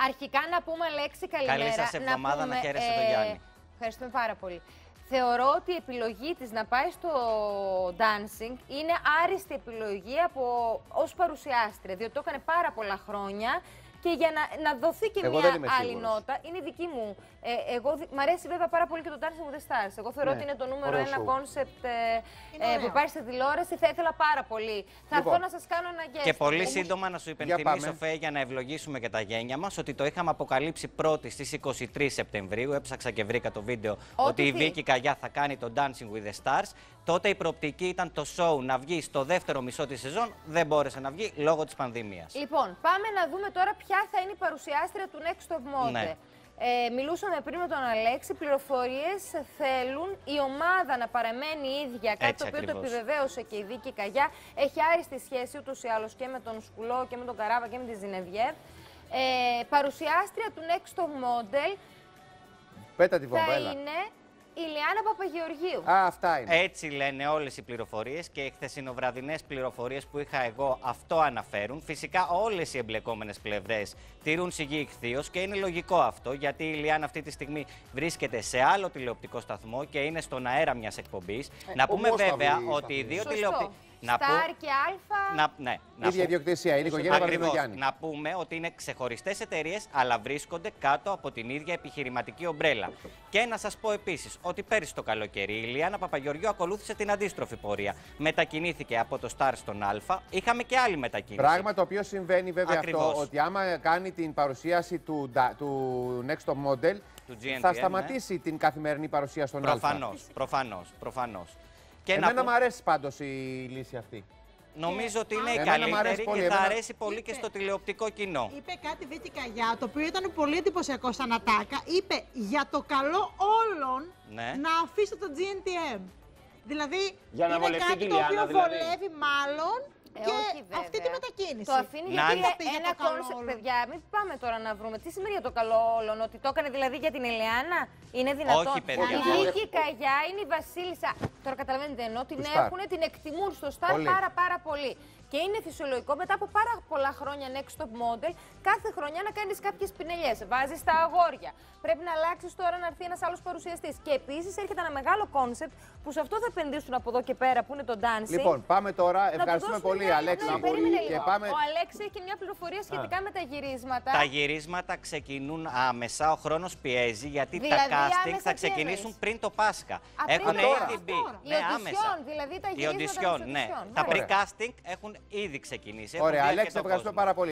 Αρχικά να πούμε, Αλέξη, καλημέρα. Καλή σας εβδομάδα, να χαίρεσαι τον Γιάννη. Ευχαριστούμε πάρα πολύ. Θεωρώ ότι η επιλογή της να πάει στο dancing είναι άριστη επιλογή ως παρουσιάστρια, διότι το έκανε πάρα πολλά χρόνια. Και για να δοθεί και μια άλλη νότα, είναι δική μου. Μ' αρέσει βέβαια πάρα πολύ και το Dancing with the Stars. Εγώ θεωρώ ότι είναι το νούμερο ένα κόνσεπτ που υπάρχει στη τηλεόραση. Θα ήθελα πάρα πολύ. Θα έρθω να σας κάνω ένα guest. Και πολύ σύντομα να σου υπενθυμίσω, Φέ, για να ευλογήσουμε και τα γένια μας, ότι το είχαμε αποκαλύψει πρώτη στις 23 Σεπτεμβρίου. Έψαξα και βρήκα το βίντεο ότι η Βίκη Καγιά θα κάνει το Dancing with the Stars. Τότε η προοπτική ήταν το show να βγει στο δεύτερο μισό της σεζόν. Δεν μπόρεσε να βγει λόγω της πανδημίας. Λοιπόν, πάμε να δούμε τώρα ποια θα είναι η παρουσιάστρια του Next Top Model. Ναι. Μιλούσαμε πριν με τον Αλέξη. Πληροφορίες θέλουν η ομάδα να παραμένει ίδια. Κάτι το οποίο το επιβεβαίωσε και η Βίκη Καγιά. Έχει άριστη σχέση ούτως ή άλλως και με τον Σκουλό και με τον Καράβα και με τη Ζινεβιέβ. Παρουσιάστρια του Next Top Model θα είναι η Ιλιάνα Παπαγεωργίου. Αυτά είναι. Έτσι λένε όλες οι πληροφορίες και οι χθεσινοβραδινές πληροφορίες που είχα εγώ αυτό αναφέρουν. Φυσικά όλες οι εμπλεκόμενες πλευρές τηρούν σιγή ηχθείως και είναι λογικό αυτό, γιατί η Ιλιάνα αυτή τη στιγμή βρίσκεται σε άλλο τηλεοπτικό σταθμό και είναι στον αέρα μιας εκπομπής. Να πούμε βέβαια ότι οι δύο τηλεοπτικοί. Σταρ και Αλφα. Ναι, ίδια ιδιοκτησία, είναι η οικογένεια Βαρδινογιάννη. Να πούμε ότι είναι ξεχωριστές εταιρείες, αλλά βρίσκονται κάτω από την ίδια επιχειρηματική ομπρέλα. Και να σας πω επίσης ότι πέρυσι το καλοκαίρι η Ιλιάνα Παπαγεωργίου ακολούθησε την αντίστροφη πορεία. Μετακινήθηκε από το Star στον Α. Είχαμε και άλλη μετακίνηση. Πράγμα το οποίο συμβαίνει βέβαια αυτό, ότι άμα κάνει την παρουσίαση του Next Top Model, θα σταματήσει την καθημερινή παρουσία στον Α. Προφανώς. Και εμένα μου αρέσει πάντως η λύση αυτή. Νομίζω ότι είναι η καλύτερη και θα αρέσει πολύ και στο τηλεοπτικό κοινό. Είπε κάτι Βίκη Καγιά, το οποίο ήταν πολύ εντυπωσιακό σαν ατάκα. Είπε για το καλό όλων να αφήσετε το GNTM. Δηλαδή για να είναι κάτι το οποίο βολεύει μάλλον και αυτή τη μετακίνηση. Το αφήνει γιατί ένα κόνσεπτ, παιδιά, μην πάμε τώρα να βρούμε. Τι σημαίνει για το καλό όλων, ότι το έκανε δηλαδή για την Ιλιάνα, είναι δυνατόν? Όχι, παιδιά. Η Βίκη Καγιά είναι η βασίλισσα. Τώρα καταλαβαίνετε, ενώ την έχουν, την εκτιμούν στο Star πάρα πολύ. Και είναι φυσιολογικό μετά από πάρα πολλά χρόνια Next Top Model κάθε χρονιά να κάνεις κάποιες πινελιές. Βάζεις τα αγόρια. Πρέπει να αλλάξεις τώρα να έρθει ένας άλλος παρουσιαστής. Και επίσης έρχεται ένα μεγάλο κόνσεπτ που σε αυτό θα επενδύσουν από εδώ και πέρα που είναι το dancing. Λοιπόν, πάμε τώρα. Ευχαριστούμε πολύ, Αλέξη. Ο Αλέξη έχει και μια πληροφορία σχετικά με τα γυρίσματα. Τα γυρίσματα ξεκινούν άμεσα. Ο χρόνος πιέζει γιατί τα casting θα ξεκινήσουν πριν το Πάσχα. Έχουν ήδη μπει. Ναι, άμεσα. Δηλαδή τα γυρίσματα. Τα pre-casting έχουν ήδη ξεκινήσει. Ωραία, Αλέξη, ευχαριστούμε πάρα πολύ.